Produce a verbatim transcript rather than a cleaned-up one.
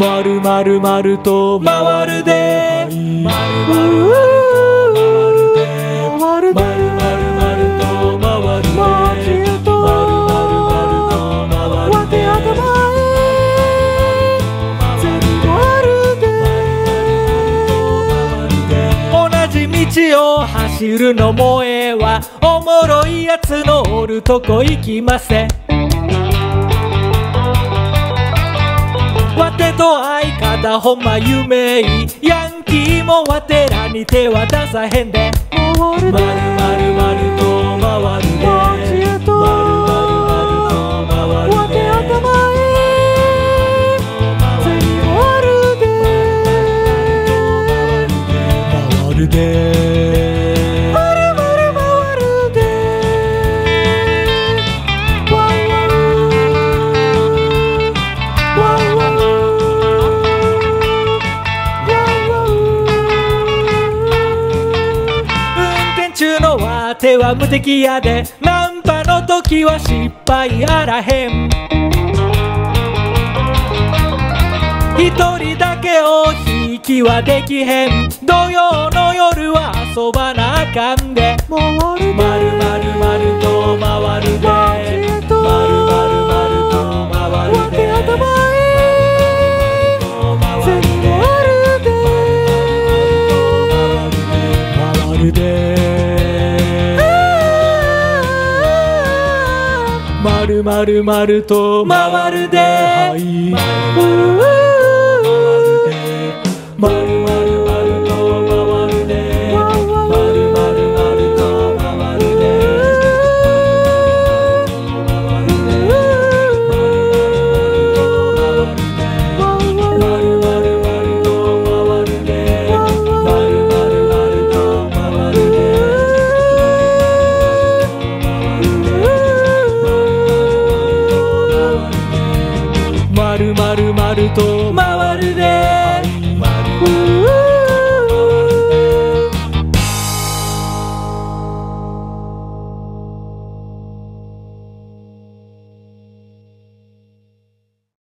まるまるまると回るで、まるまるまると回るで、まるまるまると回るで、まるまるまると回るで、同じ道を走るのもええわ、おもろいやつのおるとこ行きません。わてと相方ほんま夢いい、ヤンキーもわてらに手は出さへんで、まるまるまると回るで、まるまるまると回るで、回るで、まるまる回るで、わうわうわうわう運転中のわては無敵やで、ナンパの時は失敗あらへん。一人だけおひいきはできへん。土曜の夜は遊ばなあかんで、まるまるまるまると回るで、まるまるまると回るで、回るで、まるまるまると回るで、はい。